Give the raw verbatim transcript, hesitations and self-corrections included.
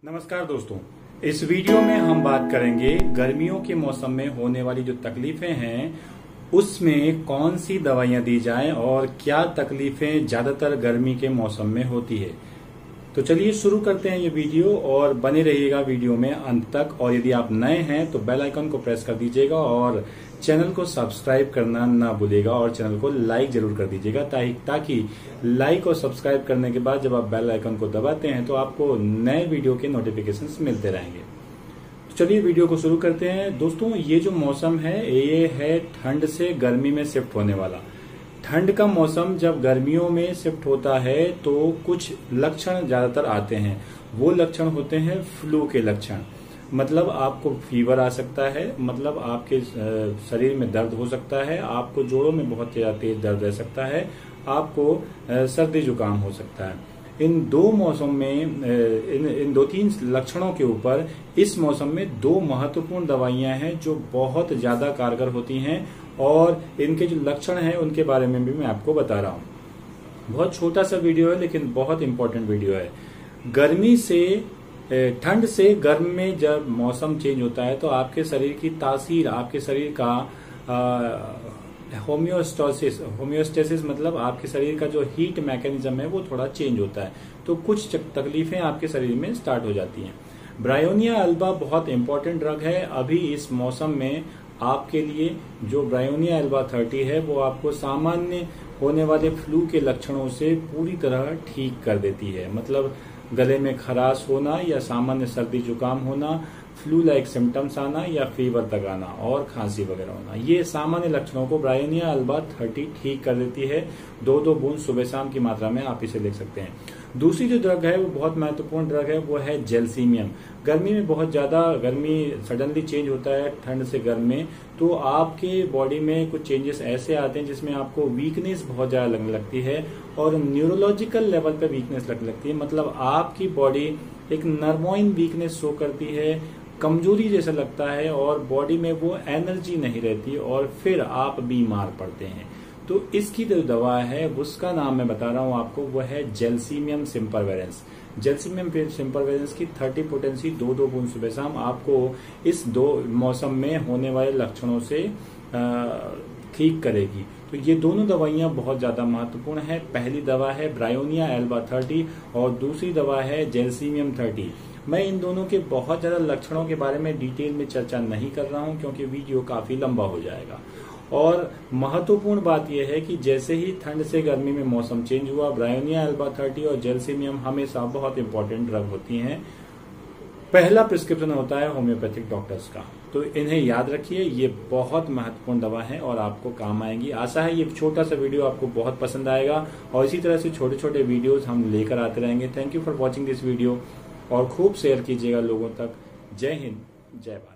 नमस्कार दोस्तों, इस वीडियो में हम बात करेंगे गर्मियों के मौसम में होने वाली जो तकलीफें हैं उसमें कौन सी दवाइयां दी जाएं और क्या तकलीफें ज्यादातर गर्मी के मौसम में होती है। तो चलिए शुरू करते हैं ये वीडियो और बने रहिएगा वीडियो में अंत तक। और यदि आप नए हैं तो बेल आइकन को प्रेस कर दीजिएगा और चैनल को सब्सक्राइब करना ना भूलिएगा और चैनल को लाइक जरूर कर दीजिएगा ताकि लाइक और सब्सक्राइब करने के बाद जब आप बेल आइकन को दबाते हैं तो आपको नए वीडियो के नोटिफिकेशंस मिलते रहेंगे। तो चलिए वीडियो को शुरू करते हैं। दोस्तों, ये जो मौसम है ये है ठंड से गर्मी में शिफ्ट होने वाला। ठंड का मौसम जब गर्मियों में शिफ्ट होता है तो कुछ लक्षण ज्यादातर आते हैं। वो लक्षण होते हैं फ्लू के लक्षण, मतलब आपको फीवर आ सकता है, मतलब आपके शरीर में दर्द हो सकता है, आपको जोड़ों में बहुत तेज दर्द रह सकता है, आपको सर्दी जुकाम हो सकता है। इन दो मौसम में इन इन दो तीन लक्षणों के ऊपर इस मौसम में दो महत्वपूर्ण दवाइयां हैं जो बहुत ज्यादा कारगर होती हैं और इनके जो लक्षण हैं उनके बारे में भी मैं आपको बता रहा हूं। बहुत छोटा सा वीडियो है लेकिन बहुत इंपॉर्टेंट वीडियो है। गर्मी से ठंड से गर्म में जब मौसम चेंज होता है तो आपके शरीर की तासीर, आपके शरीर का होम्योस्टेसिस होम्योस्टेसिस मतलब आपके शरीर का जो हीट मैकेनिज्म है वो थोड़ा चेंज होता है, तो कुछ तकलीफें आपके शरीर में स्टार्ट हो जाती हैं। ब्रायोनिया अल्बा बहुत इंपॉर्टेंट ड्रग है। अभी इस मौसम में आपके लिए जो ब्रायोनिया अल्बा तीस है वो आपको सामान्य होने वाले फ्लू के लक्षणों से पूरी तरह ठीक कर देती है। मतलब गले में खराश होना या सामान्य सर्दी जुकाम होना, फ्लू लाइक सिम्टम्स आना या फीवर तक आना और खांसी वगैरह होना, ये सामान्य लक्षणों को ब्रायोनिया अल्बा तीस ठीक कर देती है। दो दो बूंद सुबह शाम की मात्रा में आप इसे ले सकते हैं। दूसरी जो ड्रग है वो बहुत महत्वपूर्ण ड्रग है, वो है जेल्सीमियम। गर्मी में बहुत ज्यादा गर्मी सडनली चेंज होता है ठंड से गर्म में, तो आपके बॉडी में कुछ चेंजेस ऐसे आते हैं जिसमें आपको वीकनेस बहुत ज्यादा लगने लगती है और न्यूरोलॉजिकल लेवल पे वीकनेस लगने लगती है। मतलब आपकी बॉडी एक नर्वोइन वीकनेस शो करती है, कमजोरी जैसा लगता है और बॉडी में वो एनर्जी नहीं रहती और फिर आप बीमार पड़ते हैं। तो इसकी जो दवा है उसका नाम मैं बता रहा हूं आपको, वो है जेल्सीमियम सिम्परवेरेंस। जेल्सीमियम सिम्परवेरेंस की तीस पोटेंसी दो दो बूंद सुबह शाम आपको इस दो मौसम में होने वाले लक्षणों से ठीक करेगी। तो ये दोनों दवाइयां बहुत ज्यादा महत्वपूर्ण है। पहली दवा है ब्रायोनिया अल्बा तीस और दूसरी दवा है जेल्सीमियम तीस। मैं इन दोनों के बहुत ज्यादा लक्षणों के बारे में डिटेल में चर्चा नहीं कर रहा हूं क्योंकि वीडियो काफी लंबा हो जाएगा। और महत्वपूर्ण बात यह है कि जैसे ही ठंड से गर्मी में मौसम चेंज हुआ, ब्रायोनिया अल्बा तीस और जेल्सीमियम हमेशा बहुत इंपॉर्टेंट ड्रग होती हैं। पहला प्रिस्क्रिप्शन होता है होम्योपैथिक डॉक्टर्स का, तो इन्हें याद रखिए। ये बहुत महत्वपूर्ण दवा है और आपको काम आएंगी। आशा है ये छोटा सा वीडियो आपको बहुत पसंद आएगा और इसी तरह से छोटे छोटे वीडियोस हम लेकर आते रहेंगे। Thank you for watching this video और खूब शेयर कीजिएगा लोगों तक। जय हिंद, जय भारत।